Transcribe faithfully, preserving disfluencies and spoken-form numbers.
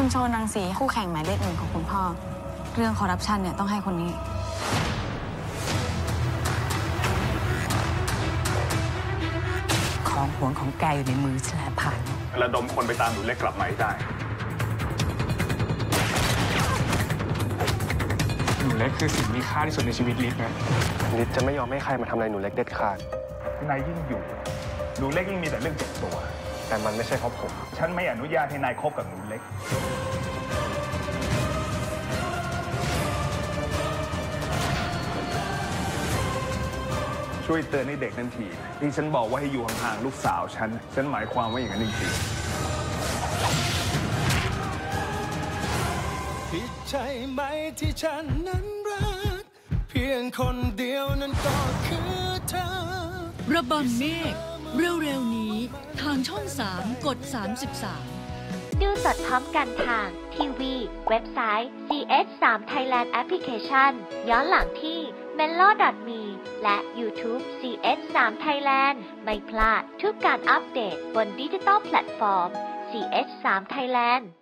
คุณโชนังสีคู่แข่งหมายเลขหนึ่งของคุณพ่อเรื่องคอร์รัปชันเนี่ยต้องให้คนนี้ของหวงของแกอยู่ในมือแฉลผ่านระดมคนไปตามหนูเล็กกลับมาให้ได้หนูเล็กคือสิ่งมีค่าที่สุดในชีวิตลิศนะลิศจะไม่ยอมให้ใครมาทำอะไรหนูเล็กเด็ดขาดนายยิ่งอยู่หนูเล็กยิ่งมีแต่เรื่องเจ็บตัวแต่มันไม่ใช่เพราะผมฉันไม่อนุญาตให้นายคบกับหนูเล็กช่วยเตือนให้เด็กนั่นทีที่ฉันบอกว่าให้อยู่ห่างๆลูกสาวฉันฉันหมายความว่าอย่างนั้นจริงๆผิดใจไหมที่ฉันนั้นรักเพียงคนเดียวนั้นก็คือเธอระบำเมฆเร็วๆนี้ทางช่องสามกดสามสิบสามดูสดพร้อมกันทางทีวีเว็บไซต์ ซี เอช สาม Thailand Application ย้อนหลังที่ เมโล ดอท มี และ YouTube ซี เอช สาม Thailand ไม่พลาดทุกการอัปเดตบนดิจิตอลแพลตฟอร์ม ซี เอช สาม Thailand